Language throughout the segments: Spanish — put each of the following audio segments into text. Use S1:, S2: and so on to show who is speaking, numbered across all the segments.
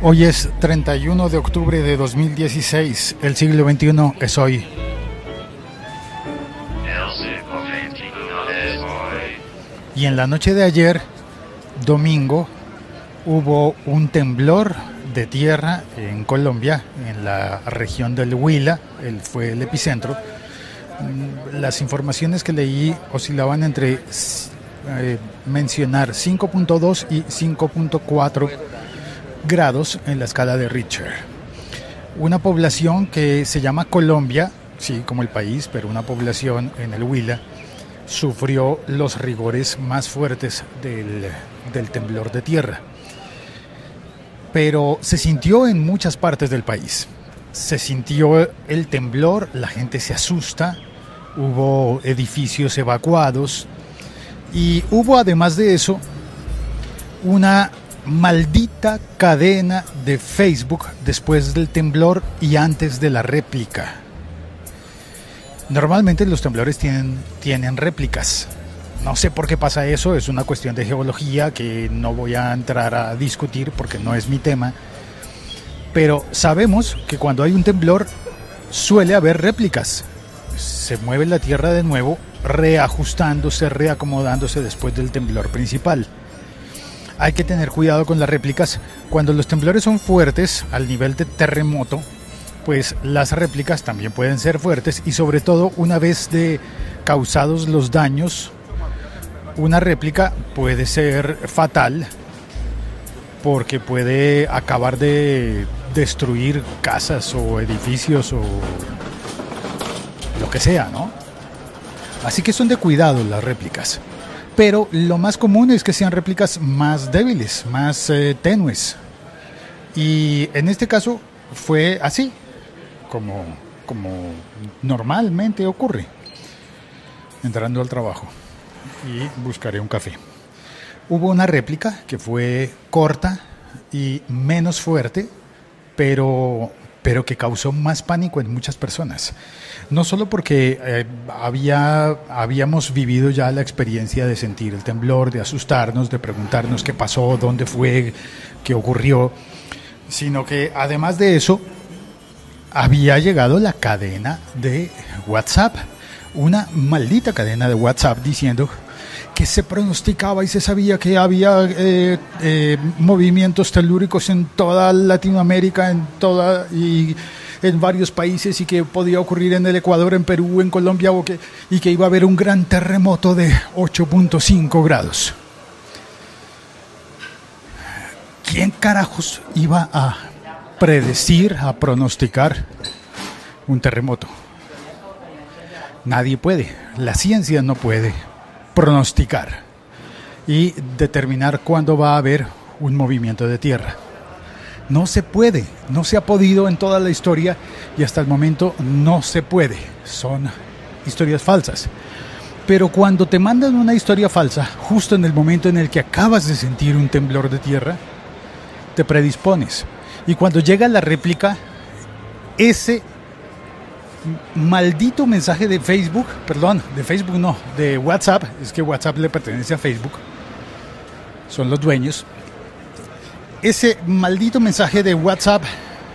S1: Hoy es 31 de octubre de 2016, el siglo XXI es hoy. Y en la noche de ayer, domingo, hubo un temblor de tierra en Colombia, en la región del Huila, fue el epicentro. Las informaciones que leí oscilaban entre mencionar 5.2 y 5.4 grados en la escala de Richter. Una población que se llama Colombia, sí, como el país, pero una población en el Huila, sufrió los rigores más fuertes del temblor de tierra. Pero se sintió en muchas partes del país. Se sintió el temblor, la gente se asusta, hubo edificios evacuados y hubo además de eso una maldita cadena de Facebook después del temblor y antes de la réplica. Normalmente los temblores tienen réplicas. No sé por qué pasa eso, es una cuestión de geología que no voy a entrar a discutir porque no es mi tema. Pero sabemos que cuando hay un temblor suele haber réplicas. Se mueve la tierra de nuevo, reajustándose, reacomodándose después del temblor principal. Hay que tener cuidado con las réplicas. Cuando los temblores son fuertes, al nivel de terremoto, pues las réplicas también pueden ser fuertes y sobre todo una vez causados los daños, una réplica puede ser fatal porque puede acabar de destruir casas o edificios o lo que sea, ¿no? Así que son de cuidado las réplicas. Pero lo más común es que sean réplicas más débiles, más tenues. Y en este caso fue así, como normalmente ocurre. Entrando al trabajo y buscaré un café. Hubo una réplica que fue corta y menos fuerte, pero que causó más pánico en muchas personas. No solo porque habíamos vivido ya la experiencia de sentir el temblor, de asustarnos, de preguntarnos qué pasó, dónde fue, qué ocurrió, sino que además de eso había llegado la cadena de WhatsApp, una maldita cadena de WhatsApp diciendo que se pronosticaba y se sabía que había movimientos telúricos en toda Latinoamérica, y en varios países, y que podía ocurrir en el Ecuador, en Perú, en Colombia, y que iba a haber un gran terremoto de 8.5 grados. ¿Quién carajos iba a predecir, a pronosticar un terremoto? Nadie puede, la ciencia no puede pronosticar y determinar cuándo va a haber un movimiento de tierra. No se puede, no se ha podido en toda la historia y hasta el momento no se puede. Son historias falsas. Pero cuando te mandan una historia falsa, justo en el momento en el que acabas de sentir un temblor de tierra, te predispones. Y cuando llega la réplica, ese maldito mensaje de Facebook, de WhatsApp, es que WhatsApp le pertenece a Facebook, son los dueños. Ese maldito mensaje de WhatsApp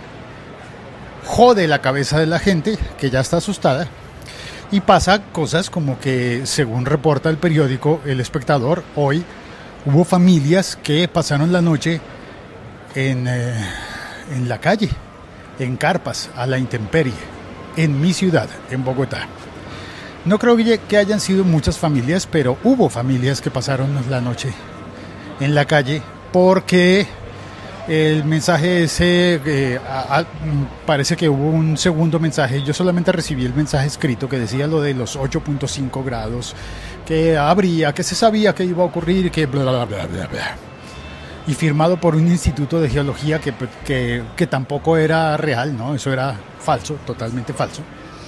S1: jode la cabeza de la gente que ya está asustada y pasa cosas como que, según reporta el periódico El Espectador, hoy hubo familias que pasaron la noche en la calle, en carpas, a la intemperie, en mi ciudad, en Bogotá. No creo que hayan sido muchas familias, pero hubo familias que pasaron la noche en la calle porque el mensaje ese, parece que hubo un segundo mensaje. Yo solamente recibí el mensaje escrito que decía lo de los 8.5 grados, que se sabía que iba a ocurrir, que bla, bla, bla, bla, bla. Y firmado por un instituto de geología que tampoco era real, ¿no? Eso era falso, totalmente falso.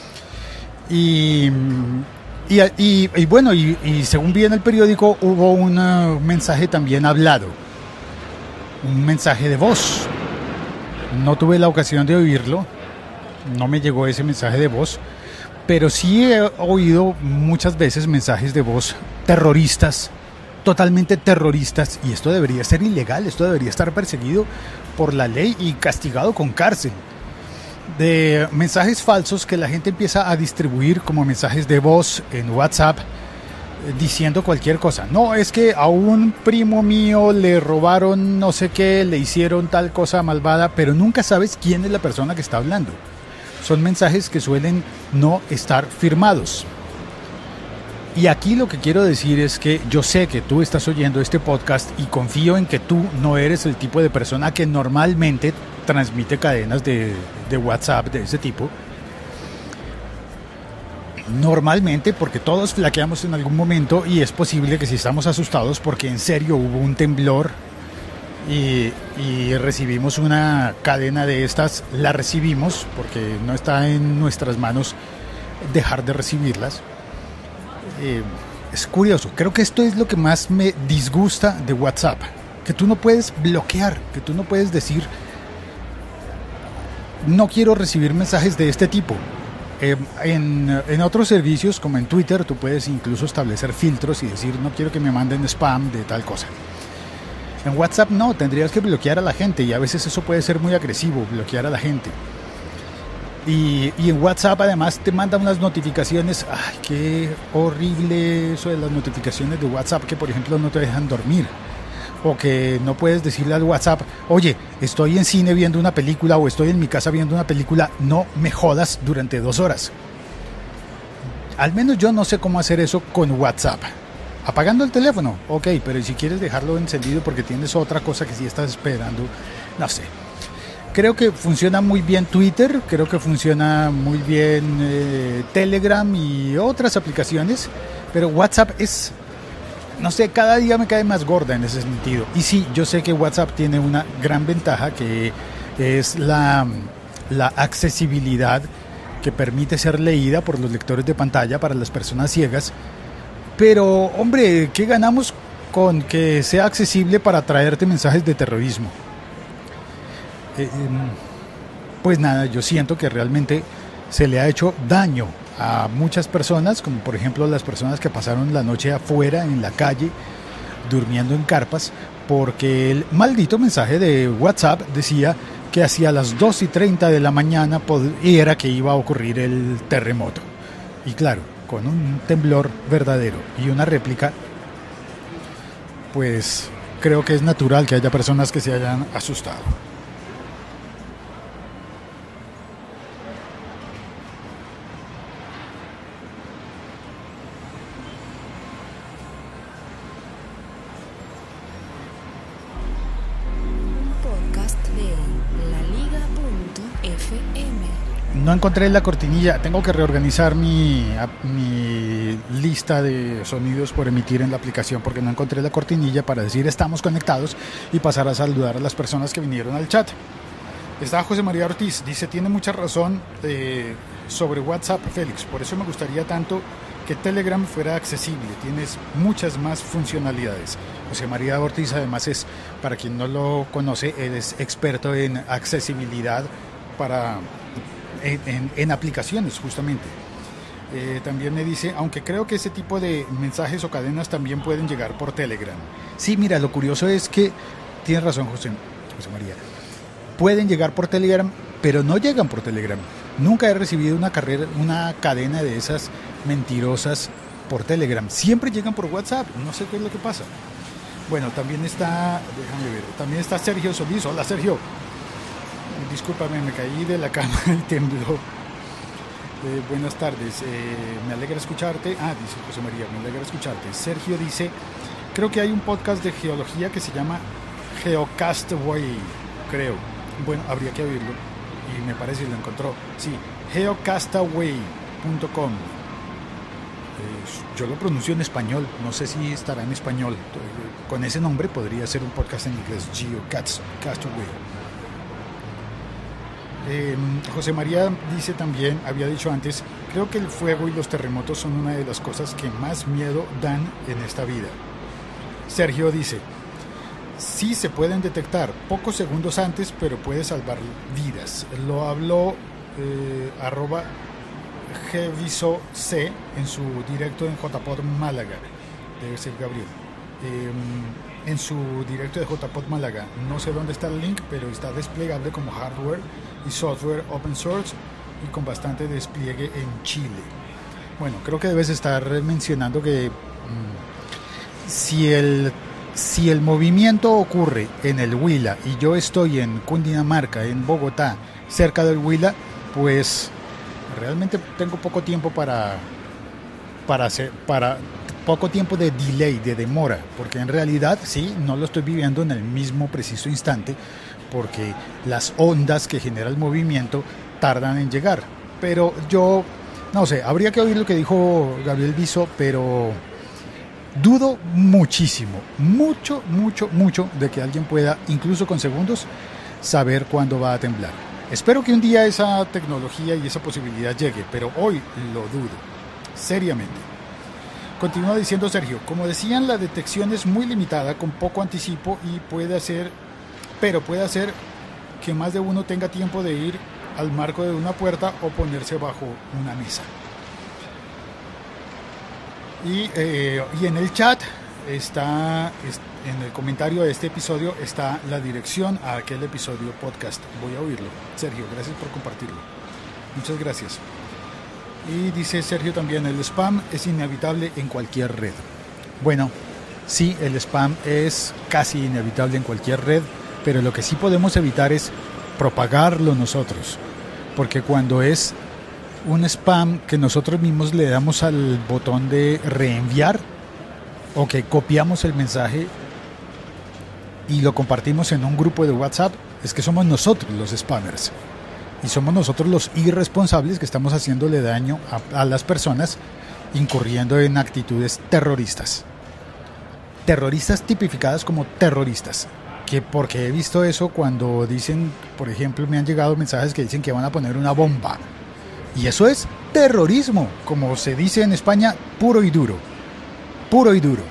S1: Y bueno, según vi en el periódico, hubo un mensaje también hablado, un mensaje de voz. No tuve la ocasión de oírlo, no me llegó ese mensaje de voz, pero sí he oído muchas veces mensajes de voz terroristas, totalmente terroristas, y esto debería ser ilegal, esto debería estar perseguido por la ley y castigado con cárcel. De mensajes falsos que la gente empieza a distribuir como mensajes de voz en WhatsApp, diciendo cualquier cosa. No, es que a un primo mío le robaron no sé qué, le hicieron tal cosa malvada, pero nunca sabes quién es la persona que está hablando. Son mensajes que suelen no estar firmados. Y aquí lo que quiero decir es que yo sé que tú estás oyendo este podcast y confío en que tú no eres el tipo de persona que normalmente transmite cadenas de WhatsApp de ese tipo. Normalmente, porque todos flaqueamos en algún momento y es posible que si estamos asustados porque en serio hubo un temblor y recibimos una cadena de estas, la recibimos porque no está en nuestras manos dejar de recibirlas. Es curioso, creo que esto es lo que más me disgusta de WhatsApp, que tú no puedes bloquear, que tú no puedes decir no quiero recibir mensajes de este tipo. En otros servicios como en Twitter tú puedes incluso establecer filtros y decir no quiero que me manden spam de tal cosa. En WhatsApp no, tendrías que bloquear a la gente y a veces eso puede ser muy agresivo, bloquear a la gente. Y en WhatsApp además te manda unas notificaciones. Ay, qué horrible eso de las notificaciones de WhatsApp, que por ejemplo no te dejan dormir. O que no puedes decirle al WhatsApp, oye, estoy en cine viendo una película o estoy en mi casa viendo una película, no me jodas durante 2 horas. Al menos yo no sé cómo hacer eso con WhatsApp. Apagando el teléfono, ok, pero si quieres dejarlo encendido porque tienes otra cosa que sí estás esperando, no sé. Creo que funciona muy bien Twitter, creo que funciona muy bien Telegram y otras aplicaciones, pero WhatsApp es, no sé, cada día me cae más gorda en ese sentido. Y sí, yo sé que WhatsApp tiene una gran ventaja, que es la accesibilidad, que permite ser leída por los lectores de pantalla para las personas ciegas. Pero, hombre, ¿qué ganamos con que sea accesible para traerte mensajes de terrorismo? Pues nada, yo siento que realmente se le ha hecho daño a muchas personas, como por ejemplo las personas que pasaron la noche afuera en la calle durmiendo en carpas, porque el maldito mensaje de WhatsApp decía que hacia las 2:30 de la mañana era que iba a ocurrir el terremoto. Y claro, con un temblor verdadero y una réplica, pues creo que es natural que haya personas que se hayan asustado. No encontré la cortinilla, tengo que reorganizar mi lista de sonidos por emitir en la aplicación porque no encontré la cortinilla para decir estamos conectados y pasar a saludar a las personas que vinieron al chat. Está José María Ortiz, dice, tiene mucha razón sobre WhatsApp, Félix, por eso me gustaría tanto que Telegram fuera accesible, tienes muchas más funcionalidades. José María Ortiz además es, para quien no lo conoce, él es experto en accesibilidad en aplicaciones justamente. También me dice, aunque creo que ese tipo de mensajes o cadenas también pueden llegar por Telegram. Sí, mira, lo curioso es que tienes razón, José María, pueden llegar por Telegram, pero no llegan por Telegram. Nunca he recibido una cadena de esas mentirosas por Telegram, siempre llegan por WhatsApp, no sé qué es lo que pasa. Bueno, también está, déjame ver, también está Sergio Solís. Hola, Sergio. Discúlpame, me caí de la cama y tembló. Buenas tardes, me alegra escucharte. Dice José María, me alegra escucharte. Sergio dice, creo que hay un podcast de geología que se llama Geocastaway, creo. Bueno, habría que oírlo y me parece que lo encontró. Sí, geocastaway.com. Yo lo pronuncio en español, no sé si estará en español. Con ese nombre podría ser un podcast en inglés, Geocastaway. José María dice también, había dicho antes, creo que el fuego y los terremotos son una de las cosas que más miedo dan en esta vida. Sergio dice, sí se pueden detectar pocos segundos antes, pero puede salvar vidas. Lo habló @gvisoc en su directo en JPod Málaga, debe ser Gabriel. en su directo de JPod Málaga. No sé dónde está el link, pero está desplegable como hardware y software open source y con bastante despliegue en Chile. Bueno, creo que debes estar mencionando que si el movimiento ocurre en el Huila y yo estoy en Cundinamarca, en Bogotá, cerca del Huila, pues realmente tengo poco tiempo para poco tiempo de delay, de demora, porque en realidad sí, no lo estoy viviendo en el mismo preciso instante, porque las ondas que genera el movimiento tardan en llegar. Pero yo, no sé, habría que oír lo que dijo Gabriel Viso, pero dudo muchísimo, mucho de que alguien pueda, incluso con segundos, saber cuándo va a temblar. Espero que un día esa tecnología y esa posibilidad llegue, pero hoy lo dudo, seriamente. Continúa diciendo Sergio, como decían, la detección es muy limitada, con poco anticipo y puede hacer que más de uno tenga tiempo de ir al marco de una puerta o ponerse bajo una mesa. Y en el chat está, en el comentario de este episodio está la dirección a aquel episodio podcast. Voy a oírlo. Sergio, gracias por compartirlo. Muchas gracias. Y dice Sergio también, el spam es inevitable en cualquier red. Bueno, sí, el spam es casi inevitable en cualquier red, pero lo que sí podemos evitar es propagarlo nosotros. Porque cuando es un spam que nosotros mismos le damos al botón de reenviar o que copiamos el mensaje y lo compartimos en un grupo de WhatsApp, es que somos nosotros los spammers. Y somos nosotros los irresponsables que estamos haciéndole daño a las personas, incurriendo en actitudes terroristas. Terroristas tipificadas como terroristas. Que porque he visto eso cuando dicen, por ejemplo, me han llegado mensajes que dicen que van a poner una bomba. Y eso es terrorismo, como se dice en España, puro y duro. Puro y duro.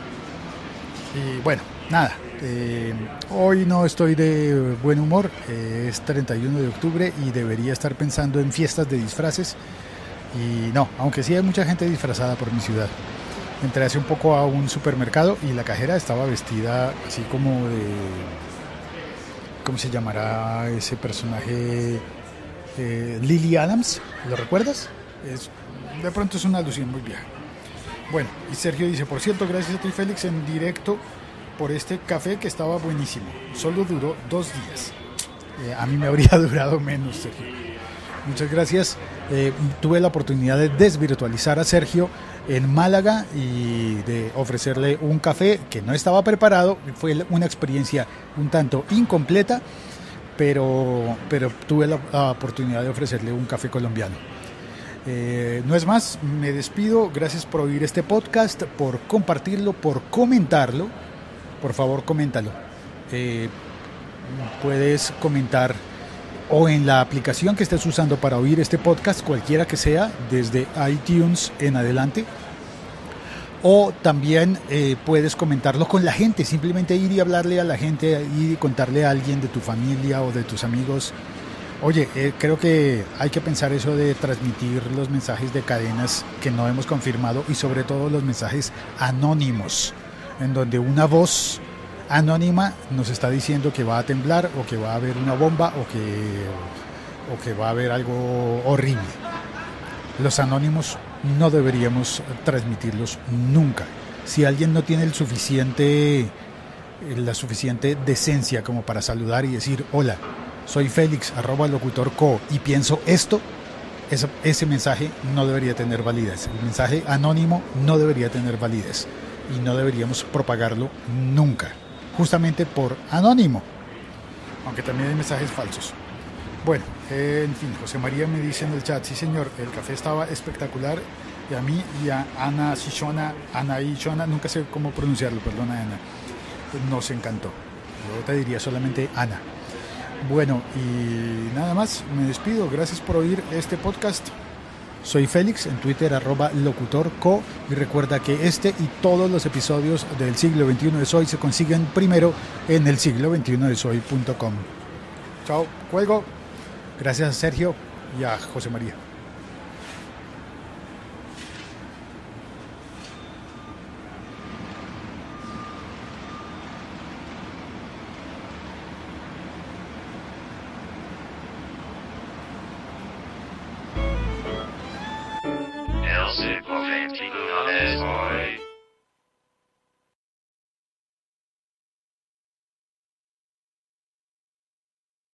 S1: Y bueno, nada. Hoy no estoy de buen humor, es 31 de octubre y debería estar pensando en fiestas de disfraces y no, aunque sí hay mucha gente disfrazada por mi ciudad. Entré hace un poco a un supermercado y la cajera estaba vestida así como de, ¿cómo se llamará ese personaje? Lily Adams, ¿lo recuerdas? De pronto es una alusión muy vieja. Bueno, y Sergio dice, por cierto, gracias a ti Félix en directo por este café que estaba buenísimo. Solo duró 2 días. A mí me habría durado menos, Sergio. Muchas gracias. Tuve la oportunidad de desvirtualizar a Sergio en Málaga y de ofrecerle un café que no estaba preparado. Fue una experiencia un tanto incompleta, pero tuve la oportunidad de ofrecerle un café colombiano. No es más, me despido. Gracias por oír este podcast, por compartirlo, por comentarlo. Por favor, coméntalo. Puedes comentar o en la aplicación que estés usando para oír este podcast, cualquiera que sea, desde iTunes en adelante. O también puedes comentarlo con la gente, simplemente ir y hablarle a la gente y contarle a alguien de tu familia o de tus amigos. Oye, creo que hay que pensar eso de transmitir los mensajes de cadenas que no hemos confirmado y sobre todo los mensajes anónimos, en donde una voz anónima nos está diciendo que va a temblar o que va a haber una bomba o que va a haber algo horrible. Los anónimos no deberíamos transmitirlos nunca. Si alguien no tiene la suficiente decencia como para saludar y decir hola, soy Félix @locutorco y pienso esto, ese mensaje no debería tener validez. El mensaje anónimo no debería tener validez y no deberíamos propagarlo nunca, justamente por anónimo, aunque también hay mensajes falsos. Bueno, en fin, José María me dice en el chat, sí señor, el café estaba espectacular y a mí y a Ana Ishona, nunca sé cómo pronunciarlo, perdona Ana, nos encantó. Yo te diría solamente Ana. Bueno, y nada más, me despido, gracias por oír este podcast. Soy Félix, en Twitter @locutorco, y recuerda que este y todos los episodios del siglo XXI de Soy se consiguen primero en el siglo21desoy.com. Chao, cuelgo. Gracias a Sergio y a José María.